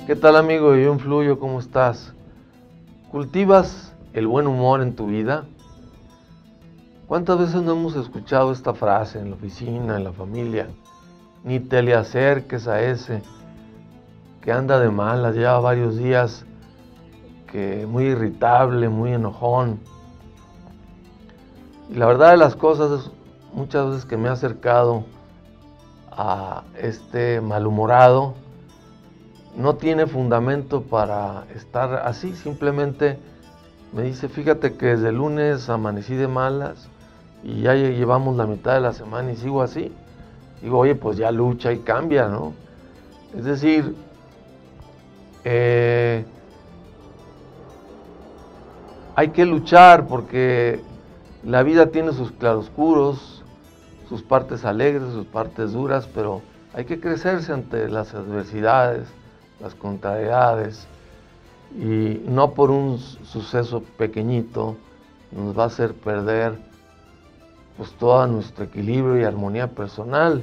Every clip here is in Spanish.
¿Qué tal, amigo de Yo Influyo? ¿Cómo estás? ¿Cultivas el buen humor en tu vida? ¿Cuántas veces no hemos escuchado esta frase en la oficina, en la familia? Ni te le acerques a ese que anda de malas, lleva varios días, que muy irritable, muy enojón. Y la verdad de las cosas es muchas veces que me he acercado a este malhumorado, no tiene fundamento para estar así, simplemente me dice, fíjate que desde el lunes amanecí de malas y ya llevamos la mitad de la semana y sigo así. Digo, oye, pues ya lucha y cambia, ¿no? Es decir, hay que luchar porque la vida tiene sus claroscuros, sus partes alegres, sus partes duras, pero hay que crecerse ante las adversidades, las contrariedades, y no por un suceso pequeñito nos va a hacer perder pues todo nuestro equilibrio y armonía personal.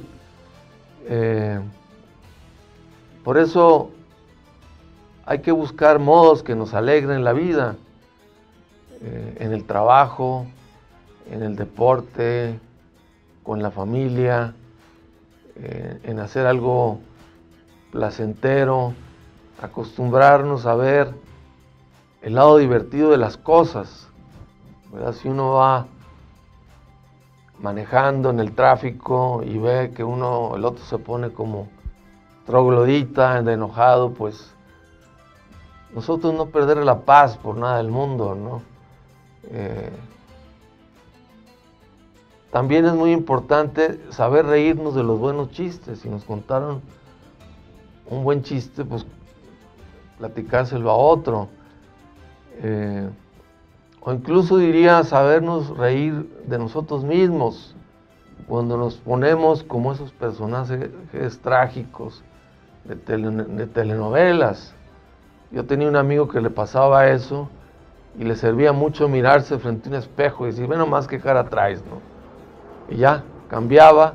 Por eso hay que buscar modos que nos alegren la vida, en el trabajo, en el deporte, con la familia, en hacer algo placentero, acostumbrarnos a ver el lado divertido de las cosas, ¿verdad? Si uno va manejando en el tráfico y ve que el otro se pone como troglodita, enojado, pues nosotros no perder la paz por nada del mundo, ¿no? También es muy importante saber reírnos de los buenos chistes. Si nos contaron un buen chiste, pues platicárselo a otro. O incluso diría sabernos reír de nosotros mismos cuando nos ponemos como esos personajes trágicos de telenovelas. Yo tenía un amigo que le pasaba eso y le servía mucho mirarse frente a un espejo y decir, bueno, más qué cara traes, ¿no? Y ya, cambiaba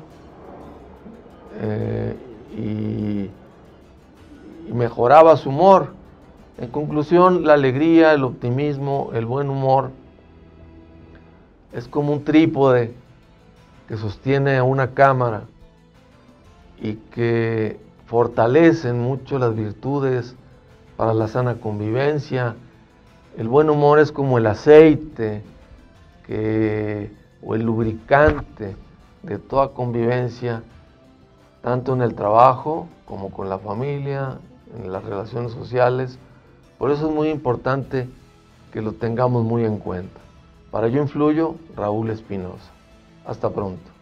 y mejoraba su humor. En conclusión, la alegría, el optimismo, el buen humor es como un trípode que sostiene a una cámara y que fortalecen mucho las virtudes para la sana convivencia. El buen humor es como el aceite o el lubricante de toda convivencia, tanto en el trabajo como con la familia, en las relaciones sociales. Por eso es muy importante que lo tengamos muy en cuenta. Para Yo Influyo, Raúl Espinosa. Hasta pronto.